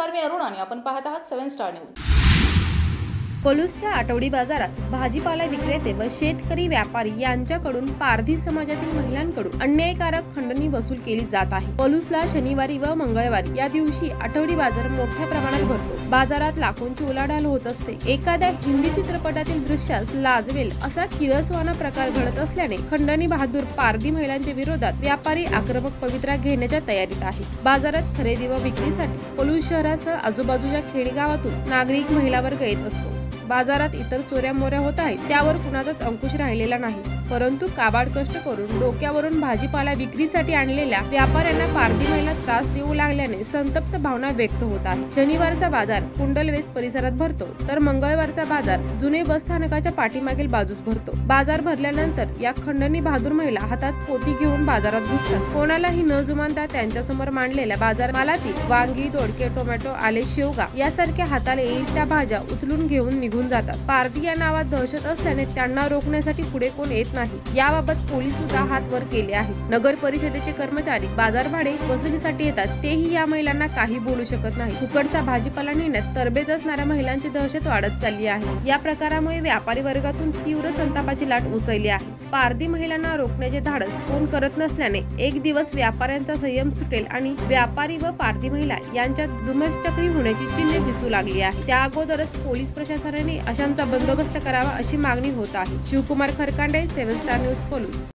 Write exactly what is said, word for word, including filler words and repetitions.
नमस्कार, मी अरुण आणि आपण पाहत आहात सेवन स्टार न्यूज। पलूसच्या आठवडी बाजारात भाजीपाला विक्रेते व शेतकरी व्यापारी यांच्याकडून पारधी समाजातील महिलांकडून अन्यायकारक खंडणी वसूल केली जात आहे। पलूसला शनिवारी व मंगळवारी या दिवशी आठवडी बाजार मोठ्या प्रमाणात भरतो। बाजारात लाखोंची उलाढाल होत असते। एखाद्या हिंदी चित्रपटातील दृश्यास लाजवेल असा किरसवाना प्रकार घडत असल्याने खंडणी बहादूर पारधी महिलांच्या विरोधात व्यापारी आक्रमक पवित्रा घेण्याच्या तयारीत आहे। बाजारात खरेदी व विक्रीसाठी पलूस शहरासह आजूबाजूच्या खेडेगावातून नागरिक महिला वर्ग येत असतो। बाजारात इतर चोऱ्या मोऱ्या होत आहेत, त्यावर कुणाचाच अंकुश राहिलेला नाही, परंतु काबाड कष्ट करून डोक्यावरून भाजीपाला विक्रीसाठी आणलेल्या व्यापाऱ्यांना पारधी महिला त्रास देऊ लागल्याने संतप्त भावना व्यक्त होत आहेत। शनिवारचा बाजार कुंडलवेस परिसरात भरतो, तर मंगळवारचा बाजार जुने बस स्थानकाच्या पाठीमागील बाजूस भरतो। बाजार भरल्यानंतर या खंडणी बहादूर महिला हातात पोती घेऊन बाजारात घुसतात। कोणालाही न जुमानता त्यांच्या समोर मांडलेल्या बाजार मालातील वांगी, दोडके, टोमॅटो, आले, शेवगा यासारख्या हाताला येईल त्या भाज्या उचलून घेऊन निघून जातात। पारधी या नावात दहशत असल्याने त्यांना रोखण्यासाठी पुढे कोण येत नाही। याबाबत पोलीस सुद्धा हात वर केले आहेत। नगर परिषदेचे कर्मचारी बाजार भाडे वसुलीसाठी येतात, तेही या महिलांना काही बोलू शकत नाही। फुकटचा भाजीपाला नेण्यात तरबेज असणाऱ्या महिलांची दहशत वाढत चालली आहे। या प्रकारामुळे व्यापारी वर्गातून तीव्र संतापाची लाट उसळली आहे। पारधी महिलांना रोखण्याचे धाडस कोण करत नसल्याने एक दिवस व्यापाऱ्यांचा संयम सुटेल आणि व्यापारी व पारधी महिला यांच्यात धुमश्चक्री होण्याची चिन्हे दिसू लागली आहे। त्या अगोदरच पोलीस प्रशासनाने अशांचा बंदोबस्त करावा अशी मागणी होत आहे। Shivkumar Kharkande, seven star news, Palus.